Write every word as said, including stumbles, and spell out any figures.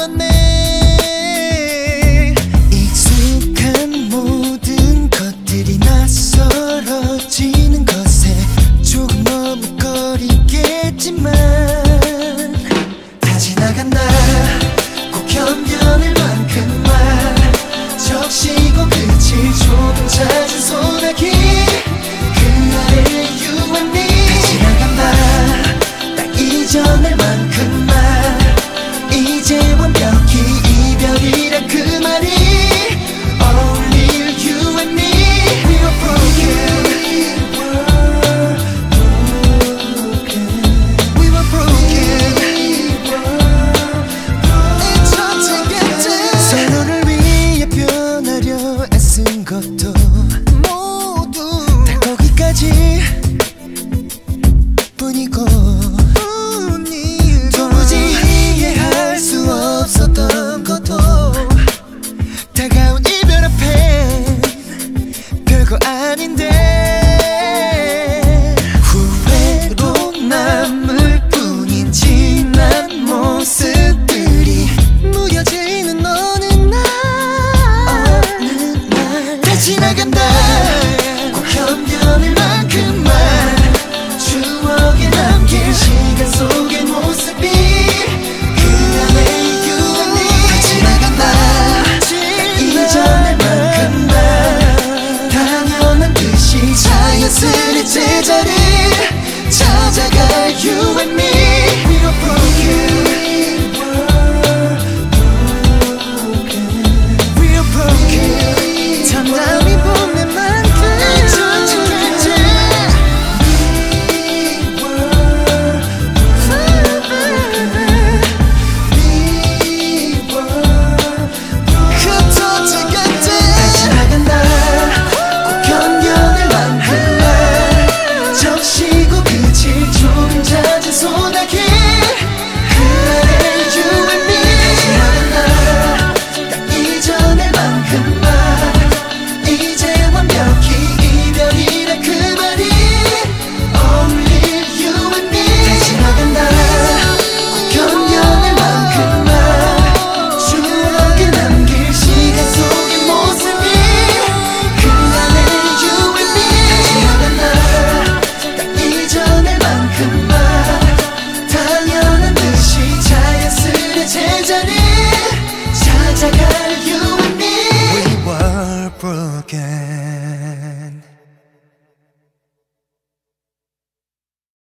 묻었네. 익숙한 모든 것들이 낯설어지는 것에 조금 머뭇거리겠지만 다 지나간다. 꼭 견뎌낼 만큼만 적시고 그칠 조금 잦은 소나기 그 아래 you and me. 다 지나간다. 딱 잊어낼 만큼만 이제 완벽히 이별이란 그 말이 어울릴 you and me. We were broken. We were broken. 서로를 위해 변하려 애쓴 것도 모두 다 거기까지 뿐이고 도무지 이해할 수 없었던 것도 다가온 이별 앞엔 별거 아닌데 후회로 남을 뿐인 지난 모습들이 무뎌지는 어느 날 다 지나간다. 꼭 견뎌낼 만큼만 추억에 남길 시간 속의 모습이 그 안에 you and me. 다 지나간다. 딱 잊어낼 만큼만 당연한 듯이 자연스레 제자리 찾아갈 you and me. We were broken. We were broken. 참담이 보낸 만큼 잊혀지겠지. 흩어지겠지. 다 지나간다. 꼭 견뎌낼 만큼만 적시고 그칠 조금 잦은 소나기 그 아래 you and me. 다 지나간다. 딱 잊어낼 만큼만 이제 완벽히 이별이란 그 말이 어울릴 you and me. 다 지나간다. 꼭 견뎌낼 만큼만 추억에 남길 시간 속의 모습이 그 안에 you and me. 다 지나간다. 딱 잊어낼 만큼만 당연한 듯이 자연스레 제자리 찾아갈 you and me. We were broken.